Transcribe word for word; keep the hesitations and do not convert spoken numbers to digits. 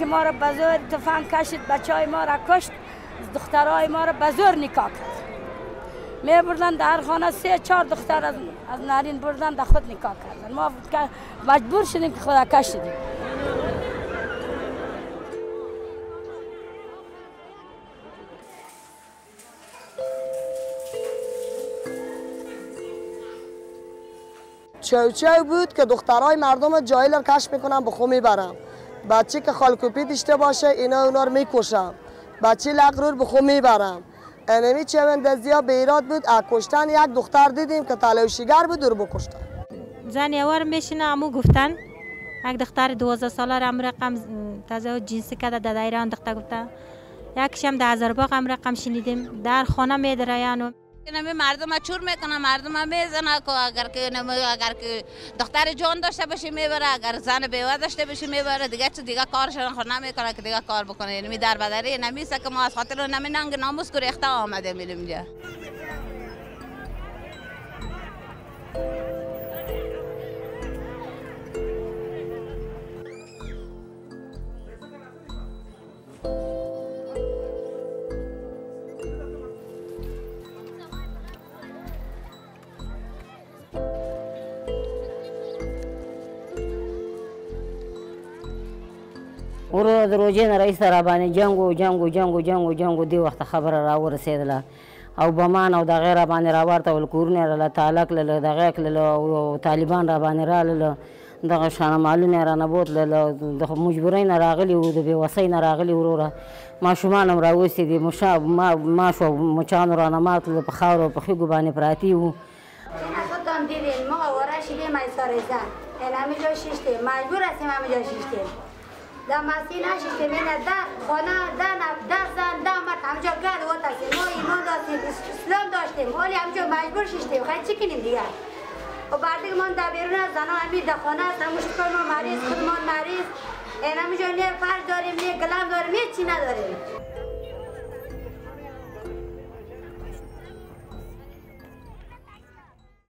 که ما را به زور تفنگ کشید، بچه های ما را کشت، دخترهای ما را به زور نکاح کرد. می بردن در خانه سه چهار دختر از, از نارین بردن در خود نکاح کردن. ما مجبور شدیم که خدا کشیدیم. چوچو بود که دخترای مردم جاهل رو کشف میکنم به خو میبرم. بچه که خالکوپی داشته باشه اینا اونا رو میکشم. بچه لقرور به خو میبرم. انمی چوندزی ها به ایراد بود. کشتن یک دختر دیدیم که تلاشیگر بود رو بکشتن. زن یوار میشینه امو گفتن یک دختر دوازده ساله را رقم تزاوج جنسی کرده در ایران دختر گفته. یکیش هم در هزارباغ هم رقم شنیدیم در خانه میدرایانو. نمی مردم چور میکنه، مردم میزنه که اگر که اگر که دختر جان داشته باشه میبره، اگر زن بیوه داشته باشه میبره، دیگه چه دیگه کارش خود نمیکنه که دیگه کار بکنه. یعنی در بدری نمیسه که ما از خاطر نمی ننگ ناموس کو ریخته آمده میریم اینجا. ورو دروژن رئیس رابانه جنگ و جنگ و جنگ و جنگ و جنگ دی وخت خبر را ورسېدله او بمان او دغه را باندې راورته ول کورونه را تعلق له دغه کله او طالبان را باندې را دغه شانه مالونه را نه بوتله د مجبورین راغلی او د بیوسۍ نه راغلی وروره ماشومان هم راوستي دي مشا ما شو مچان را نه مات په خاور په خېګو باندې پراتی وو خودم دیدین ما ورش دی مای سارزه ان همینجا شیشته مجبور هستیم همینجا شیشته دا مسیل نشیشته بینه دا خانه دا نب دا زن دا مرد همینجا گل وقت هستیم ما ایمان داشتیم اسلام داشتیم ولی همینجا مجبور شیشتیم خیلی چی کنیم دیگه و بعدی من در بیرون از زنان همی در خانه هستم مشکل ما مریض خودمان مریض این همینجا نه فرد داریم نه گلم داریم هیچ چی نداریم.